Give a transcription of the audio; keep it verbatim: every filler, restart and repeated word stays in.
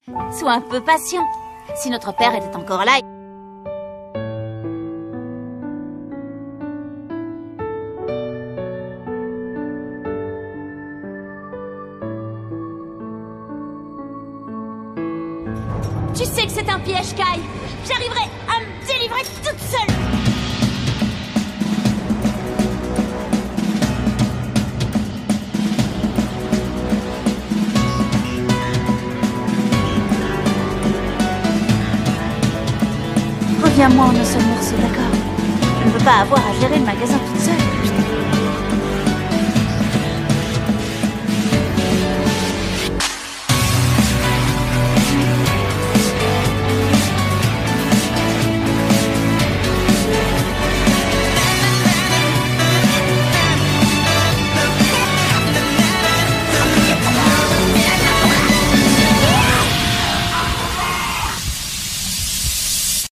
Sois un peu patient. Si notre père était encore là... Tu sais que c'est un piège, Kai. J'arriverai à me délivrer toute seule. Reviens-moi en un seul morceau, d'accord? Je ne veux pas avoir à gérer le magasin toute seule.